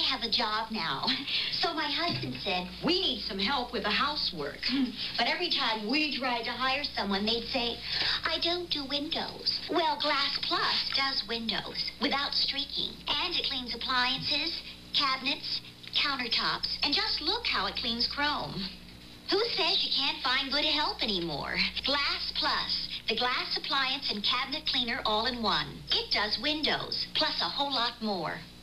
have a job now. So my husband said, we need some help with the housework. But every time we tried to hire someone, they'd say, I don't do windows. Well, Glass Plus does windows without streaking. And it cleans appliances, cabinets, countertops. And just look how it cleans chrome. Who says you can't find good help anymore? Glass Plus, the glass appliance and cabinet cleaner all in one. It does windows, plus a whole lot more.